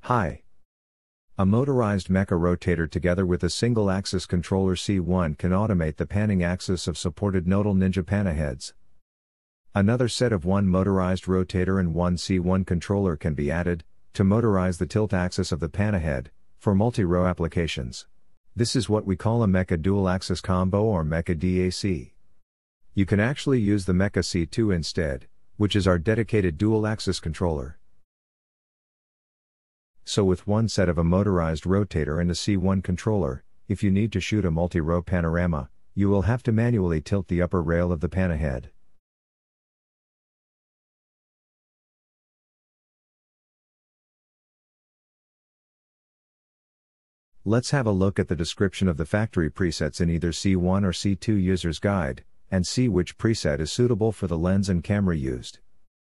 Hi. A motorized MECHA rotator together with a single axis controller C1 can automate the panning axis of supported Nodal Ninja panoheads. Another set of one motorized rotator and one C1 controller can be added to motorize the tilt axis of the panohead for multi-row applications. This is what we call a MECHA Dual Axis Combo or MECHA DAC. You can actually use the MECHA C2 instead, which is our dedicated dual axis controller. So with one set of a motorized rotator and a C1 controller, if you need to shoot a multi-row panorama, you will have to manually tilt the upper rail of the panohead. Let's have a look at the description of the factory presets in either C1 or C2 user's guide, and see which preset is suitable for the lens and camera used.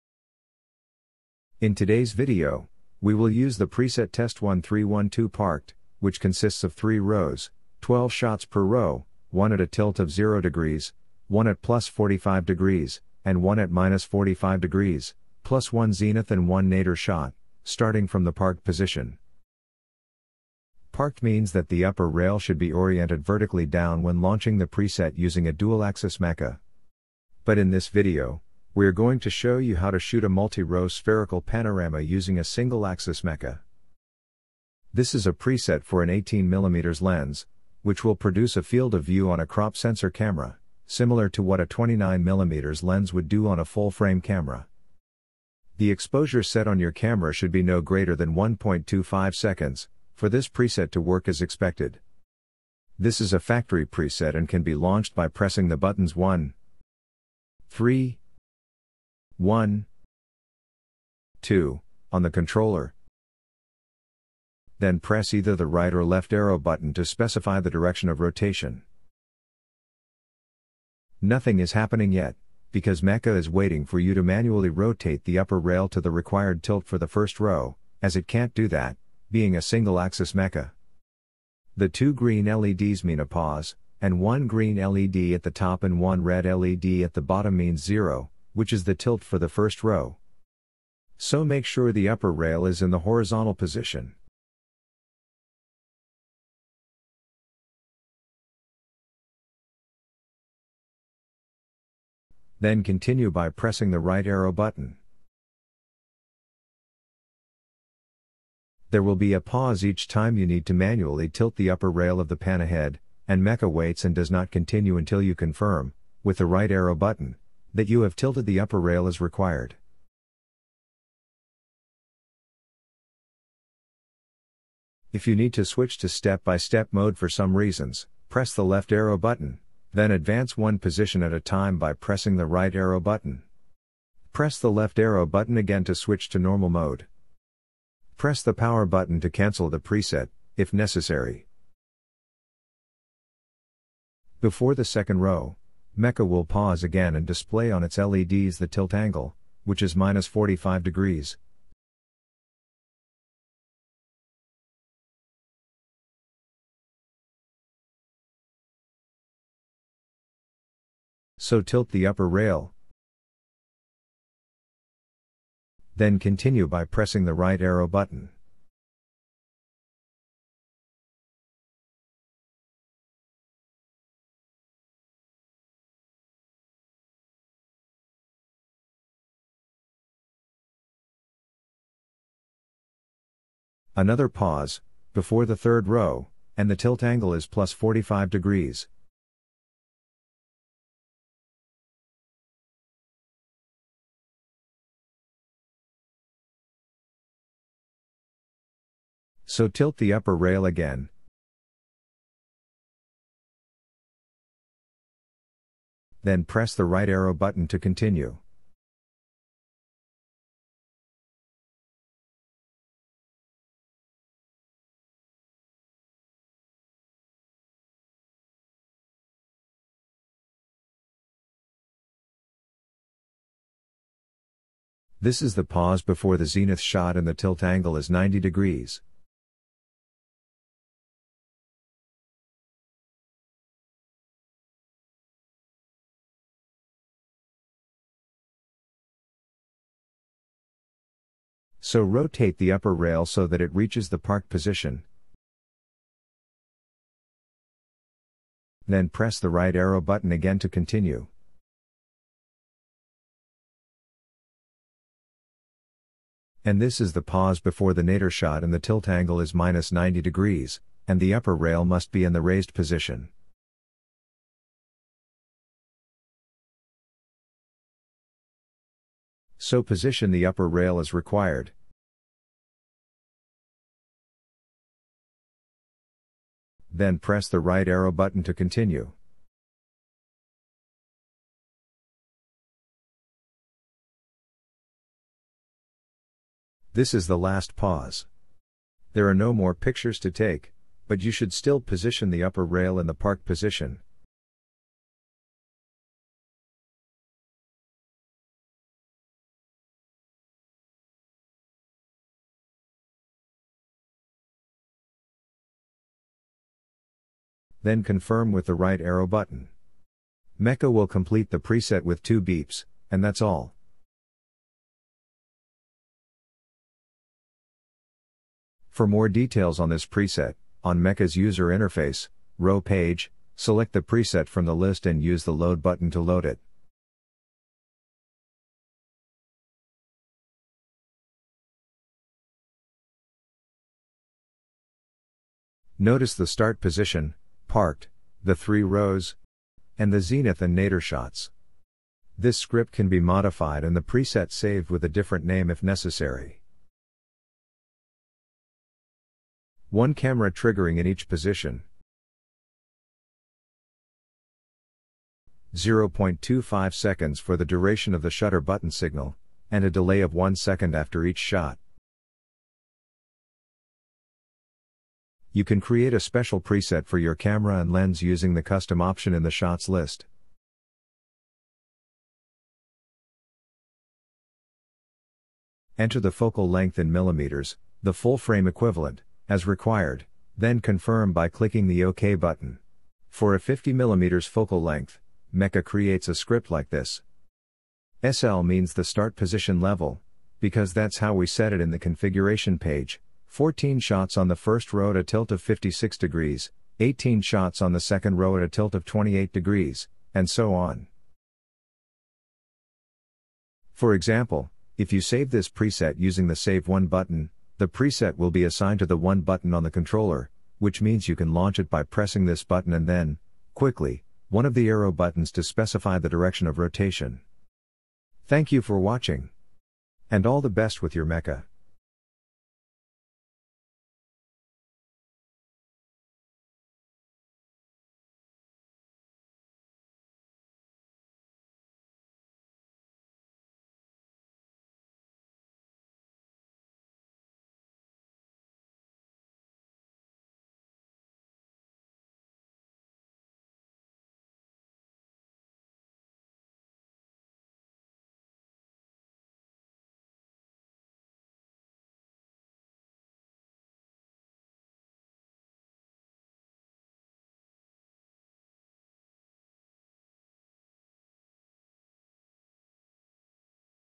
In today's video, we will use the preset Test 1312 Parked, which consists of 3 rows, 12 shots per row, 1 at a tilt of 0 degrees, 1 at plus 45 degrees, and 1 at minus 45 degrees, plus 1 zenith and 1 nadir shot, starting from the parked position. Parked means that the upper rail should be oriented vertically down when launching the preset using a dual-axis MECHA. But in this video, we are going to show you how to shoot a multi-row spherical panorama using a single-axis MECHA. This is a preset for an 18mm lens, which will produce a field of view on a crop sensor camera, similar to what a 29mm lens would do on a full-frame camera. The exposure set on your camera should be no greater than 1.25 seconds, for this preset to work as expected. This is a factory preset and can be launched by pressing the buttons 1, 3, 1, 2, on the controller. Then press either the right or left arrow button to specify the direction of rotation. Nothing is happening yet, because MECHA is waiting for you to manually rotate the upper rail to the required tilt for the first row, as it can't do that, being a single-axis MECHA. The 2 green LEDs mean a pause, and 1 green LED at the top and 1 red LED at the bottom means 0, which is the tilt for the first row. So make sure the upper rail is in the horizontal position. Then continue by pressing the right arrow button. There will be a pause each time you need to manually tilt the upper rail of the panohead, and MECHA waits and does not continue until you confirm, with the right arrow button, that you have tilted the upper rail as required. If you need to switch to step-by-step mode for some reasons, press the left arrow button, then advance one position at a time by pressing the right arrow button. Press the left arrow button again to switch to normal mode. Press the power button to cancel the preset, if necessary. Before the second row, MECHA will pause again and display on its LEDs the tilt angle, which is minus 45 degrees. So tilt the upper rail. Then continue by pressing the right arrow button. Another pause, before the third row, and the tilt angle is plus 45 degrees. So tilt the upper rail again. Then press the right arrow button to continue. This is the pause before the zenith shot and the tilt angle is 90 degrees. So rotate the upper rail so that it reaches the parked position. Then press the right arrow button again to continue. And this is the pause before the nadir shot, and the tilt angle is -90 degrees, and the upper rail must be in the raised position. So position the upper rail as required. Then press the right arrow button to continue. This is the last pause. There are no more pictures to take, but you should still position the upper rail in the parked position. Then confirm with the right arrow button. MECHA will complete the preset with 2 beeps, and that's all. For more details on this preset, on MECHA's user interface, row page, select the preset from the list and use the load button to load it. Notice the start position, parked, the 3 rows, and the zenith and nadir shots. This script can be modified and the preset saved with a different name if necessary. 1 camera triggering in each position. 0.25 seconds for the duration of the shutter button signal, and a delay of 1 second after each shot. You can create a special preset for your camera and lens using the custom option in the shots list. Enter the focal length in millimeters, the full frame equivalent, as required, then confirm by clicking the OK button. For a 50 mm focal length, MECHA creates a script like this. SL means the start position level, because that's how we set it in the configuration page. 14 shots on the first row at a tilt of 56 degrees, 18 shots on the second row at a tilt of 28 degrees, and so on. For example, if you save this preset using the Save 1 button, the preset will be assigned to the 1 button on the controller, which means you can launch it by pressing this button and then, quickly, one of the arrow buttons to specify the direction of rotation. Thank you for watching. And all the best with your MECHA.